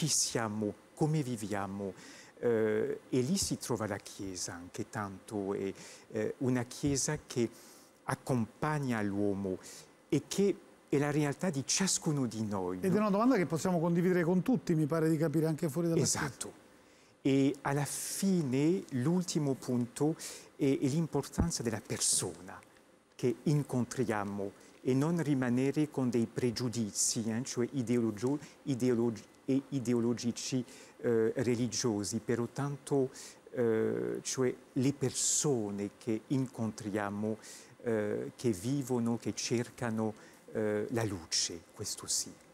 chi siamo, come viviamo. E lì si trova la Chiesa anche tanto, è una Chiesa che accompagna l'uomo e che è la realtà di ciascuno di noi. Ed è una domanda che possiamo condividere con tutti, mi pare di capire, anche fuori dalla Chiesa. Esatto. E alla fine l'ultimo punto è l'importanza della persona che incontriamo e non rimanere con dei pregiudizi, cioè ideologici religiosi, però tanto cioè le persone che incontriamo, che vivono, che cercano la luce, questo sì.